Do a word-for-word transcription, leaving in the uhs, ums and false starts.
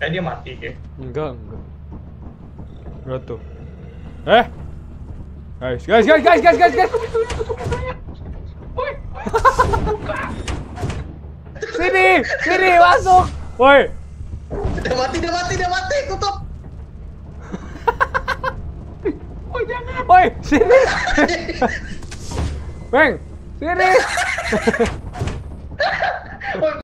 Eh dia mati kayak. Enggak, enggak. Enggak tuh. Eh. Guys, guys, guys, guys, guys, guys, guys. Woi, Sini, sini masuk. Woi. Dia mati, dia mati, dia mati, tutup. woi jangan. Woi, sini. Bang, sini.